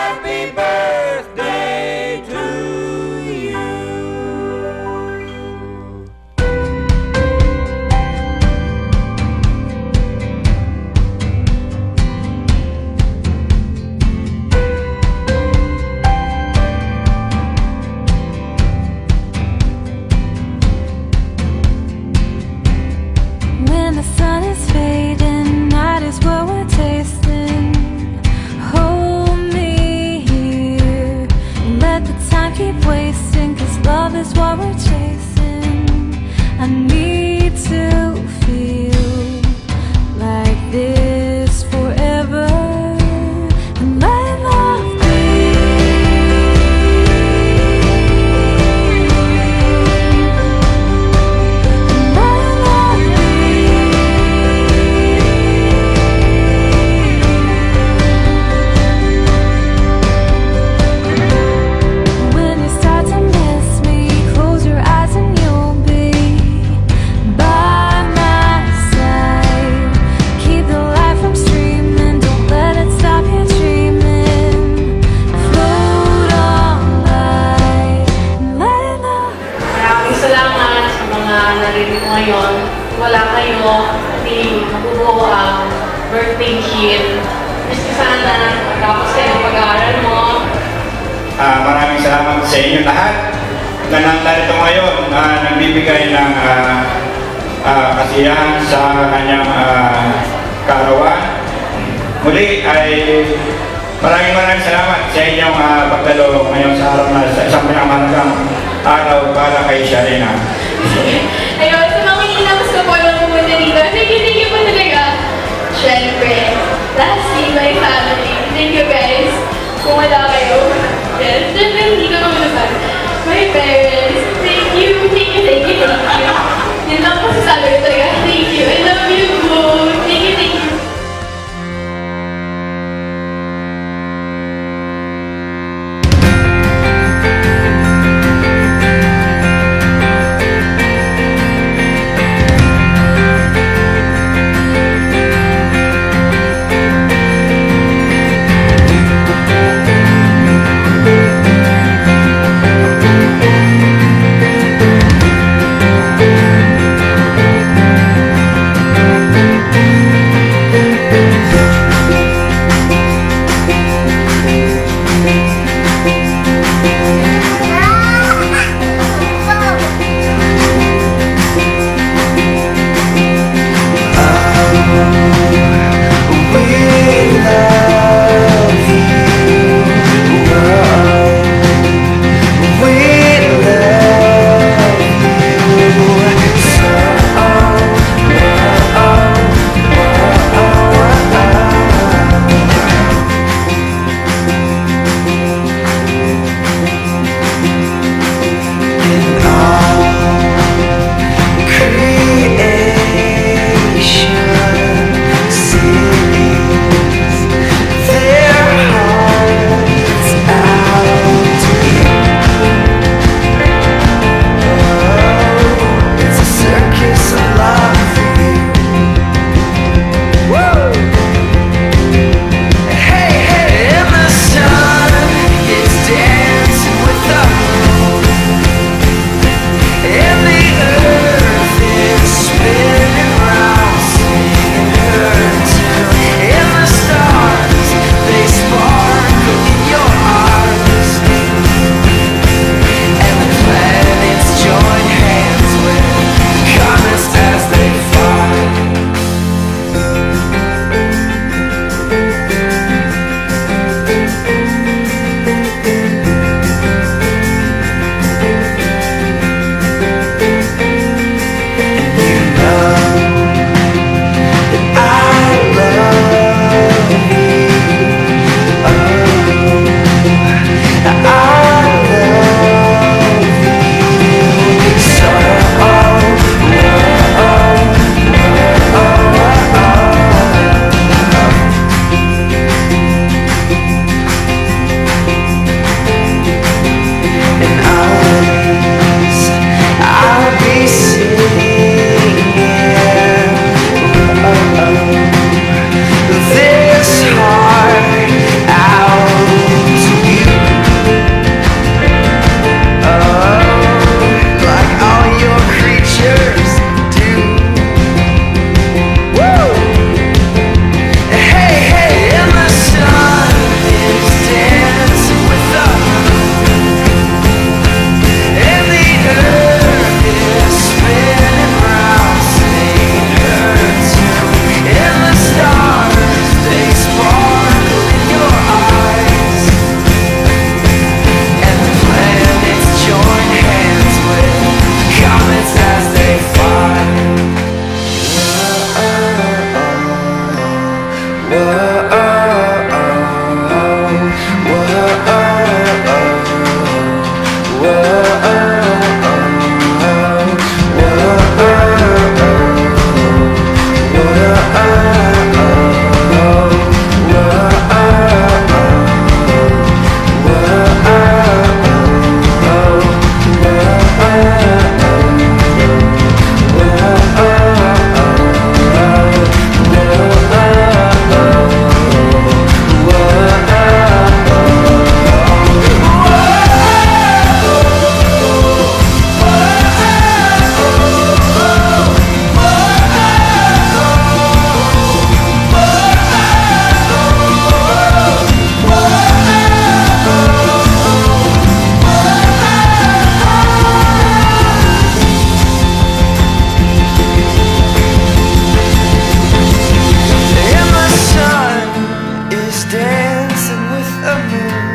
happy birthday to you. When the sun is fading, night is what we're tasting. Hold me here, let the time keep wasting, 'cause love is what we're chasing. I need to feel like this forever, and let love be. When you start to miss me, close your eyes and you'll be by my side. Keep the light from streaming, don't let it stop you dreaming. Float on by, let love. Maraming salamat sa mga narinig mo ngayon. Wala kayo, hindi mabubuo ang birthday Shin. Gusto sana matapos kayo ng pag-aaral mo. Maraming salamat sa inyo lahat na nandito ngayon na nagbibigay ng kasiyahan sa kanyang kaarawan. Muli ay maraming salamat sa inyong pagdalo ngayon sa araw na sa isang mahalagang araw para kay Sharina. Ayun, sa mga inilabas ko po lang pumunta dito. Thank you po talaga. Siyempre, lastly, my family. Thank you guys. Kung wala kayo, yes, siyempre hindi ko naman naman. My parents, thank you. Yun lang po sasabi ko talaga. Thank you. I love you both. Thank you. a moon.